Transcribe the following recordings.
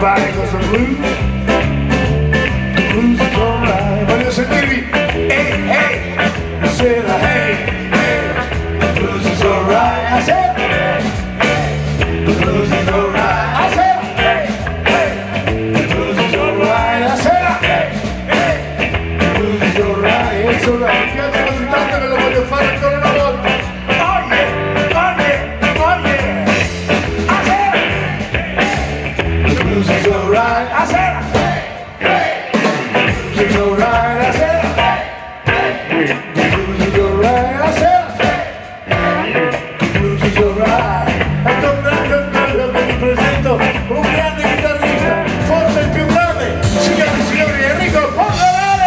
Everybody goes the blues. The blues is alright. Voglio sentirvi. Hey, hey. I said, hey, hey. The blues is alright. I said, hey. The blues is alright. I said, hey, hey. The blues is alright. I said, hey, hey. The blues is alright. It's alright. Mi piace così tanto che lo voglio fare ancora una volta. Oh yeah, oh yeah, oh yeah. I said, the blues is alright. I said, hey, hey. The blues is alright. I said, hey, hey. The blues is alright. I said, hey, the blues is alright. Ecco un grande che vi presento, un grande chitarrista, forse il più grande, signore e signori, Enrico Polverare!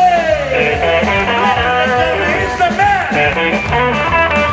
He's the man!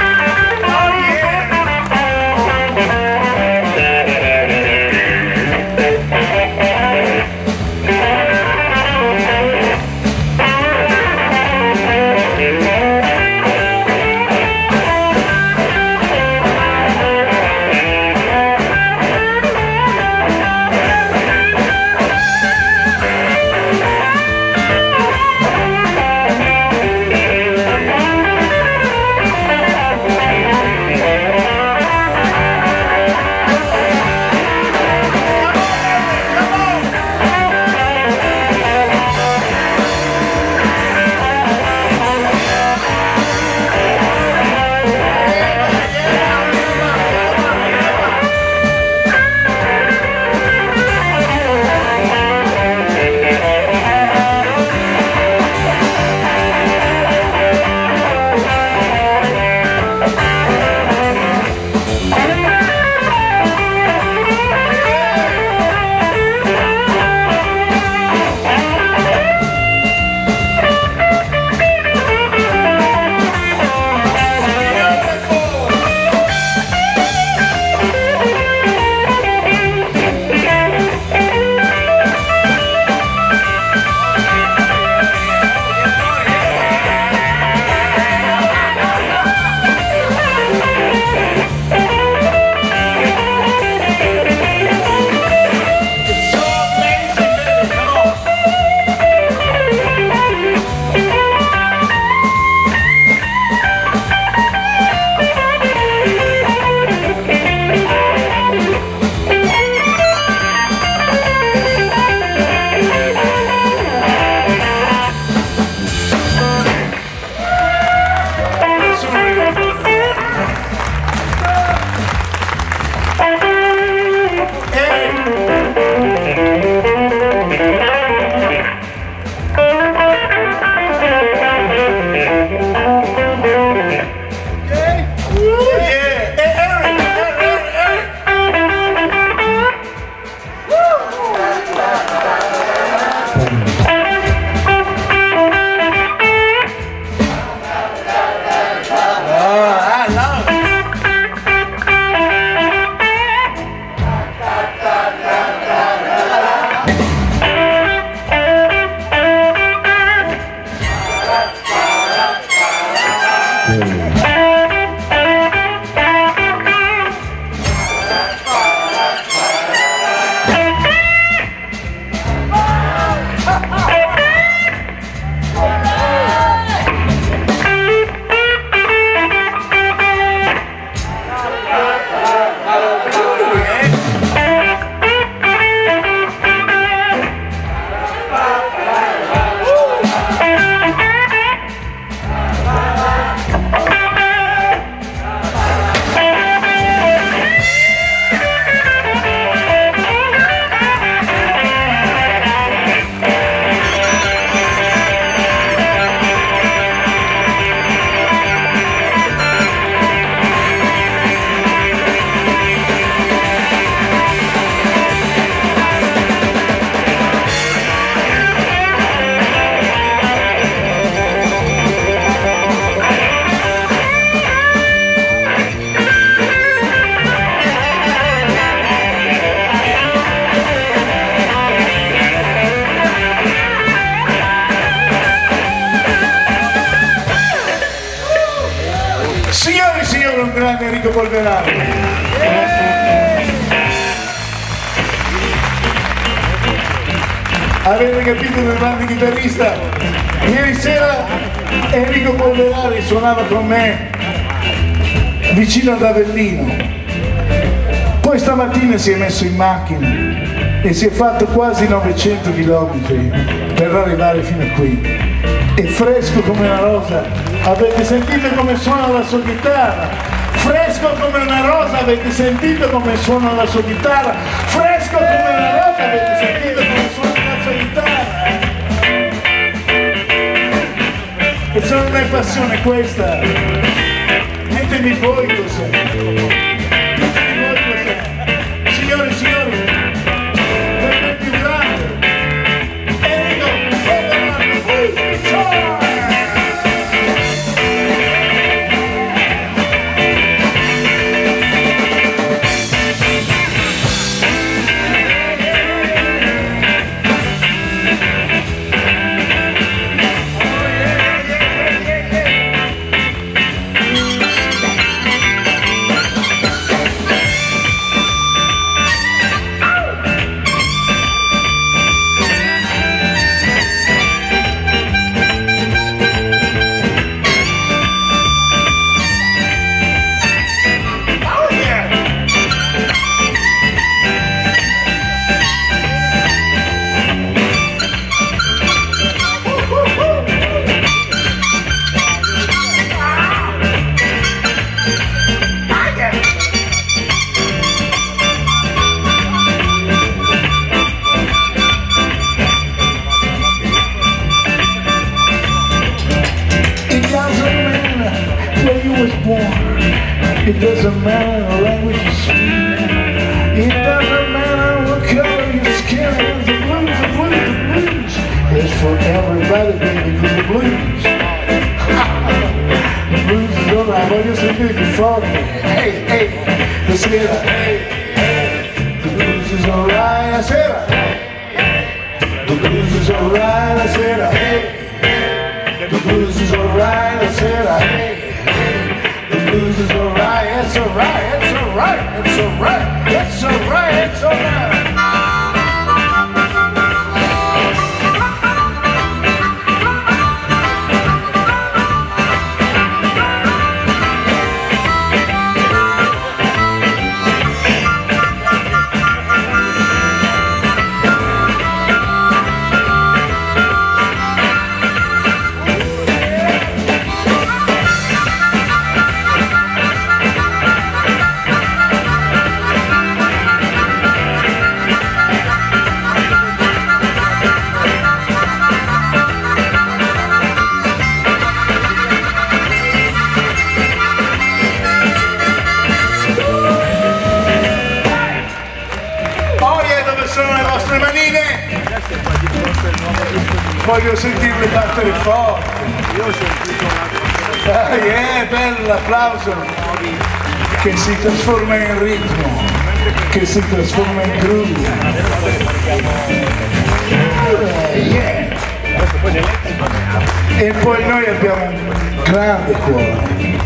grande Enrico Polverare. Avete capito del grande chitarrista? Ieri sera Enrico Polverari suonava con me vicino ad Avellino, poi stamattina si è messo in macchina e si è fatto quasi 900 km per arrivare fino a qui. È fresco come una rosa, avete sentito come suona la sua chitarra? Fresco come una rosa, avete sentito come suona la sua chitarra? Fresco come una rosa, avete sentito come suona la sua chitarra? E se non è passione questa, ditemi voi cos'è. Ditemi voi cos'è. Signori e signori, per me più grande, Enrico Polverari. It doesn't matter the language you speak. It doesn't matter what color your skin is. The blues, the blues, the blues. It's for everybody, baby, because the blues. The blues is alright. Voglio sentire più forte. Hey, hey, la sera. Hey, hey. The blues is alright, la sera. The blues is alright, la sera. Hey, the blues is alright, la sera. Hey. The blues is alright, it's alright, it's alright, it's alright, it's alright, it's alright. Voglio sentirle battere forte. Io ho sentito una bello l'applauso che si trasforma in ritmo, che si trasforma in groove. E poi noi abbiamo un grande cuore.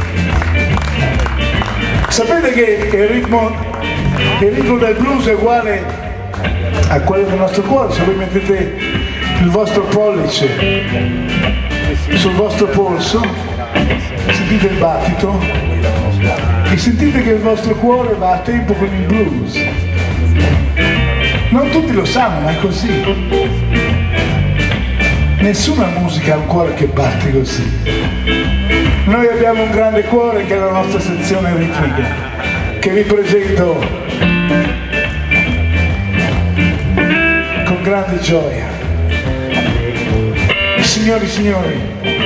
Sapete che il ritmo del blues è uguale a quello del nostro cuore. Se voi mettete il vostro pollice sul vostro polso, sentite il battito e sentite che il vostro cuore va a tempo con il blues. Non tutti lo sanno, ma è così. Nessuna musica ha un cuore che batte così. Noi abbiamo un grande cuore che è la nostra sezione ritmica, che vi presento con grande gioia. Signori e signori,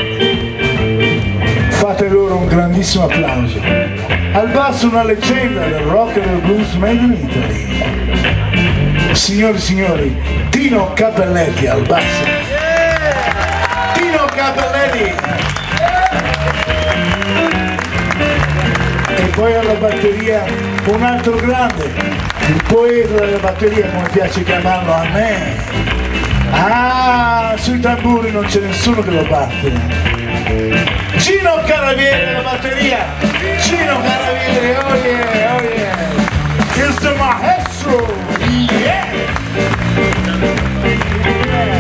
fate loro un grandissimo applauso. Al basso una leggenda del rock e del blues made in Italy. Signori e signori, Tino Cappelletti al basso. Tino Cappelletti. E poi alla batteria un altro grande, il poeta della batteria, come piace chiamarlo a me. Ah, sui tamburi non c'è nessuno che lo batte. Gino Caravieri alla batteria. Gino Caravieri, oh yeah, oh yeah. It's the maestro, yeah.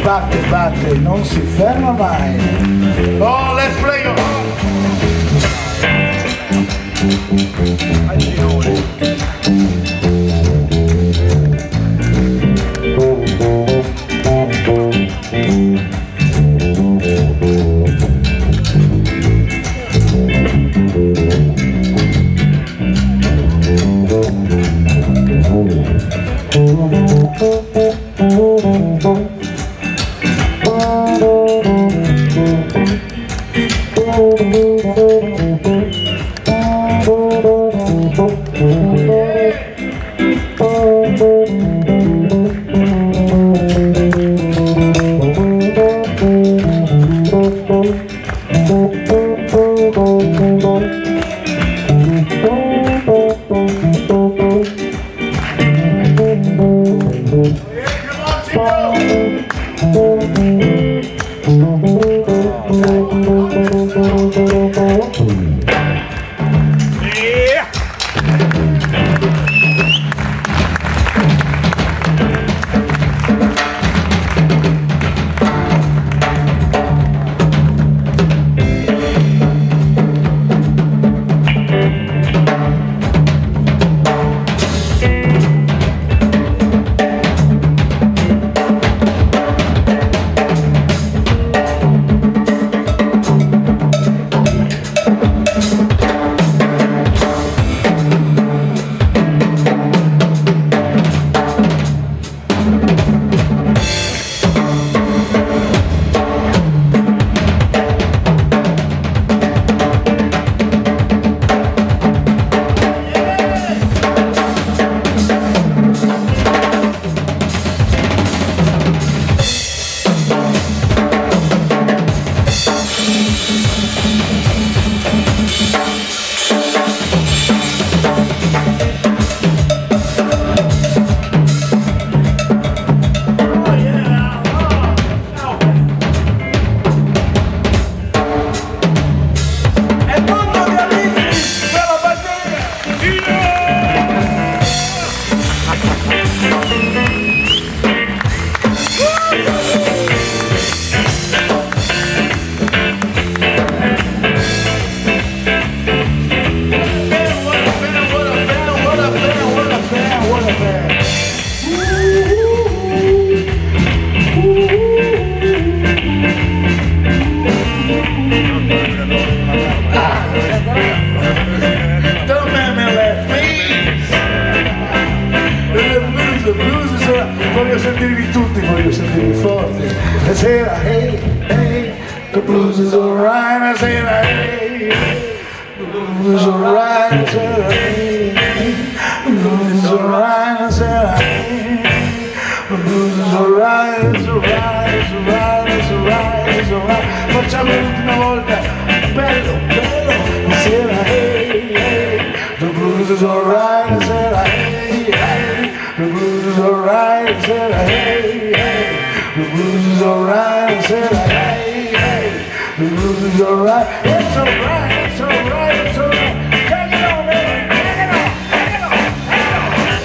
batte, batte, non si ferma mai. Oh, let's play your heart. Voglio sentirvi tutti, voglio sentirvi forti. E sera, hey, hey, the blues is alright. E sera, hey, the blues is alright. E sera, hey, the blues is alright. E sera, hey, the blues is alright. It's alright, it's alright, it's alright, it's alright. Facciamo l'ultima volta, bello, bello. E sera, hey, hey, the blues is alright. E sera, hey, hey, the blues is alright. I said, hey, hey, the blues is alright. I said, hey, hey, the blues is alright. It's alright, it's alright, it's alright. Take it on, baby, take it on, take it on, take it on,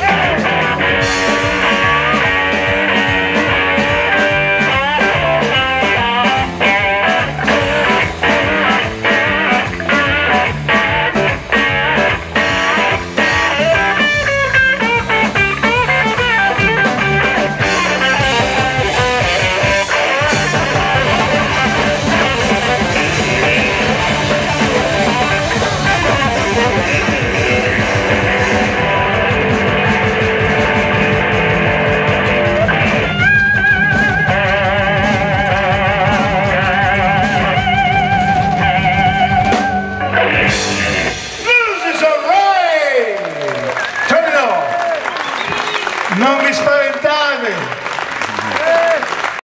non vi spaventate!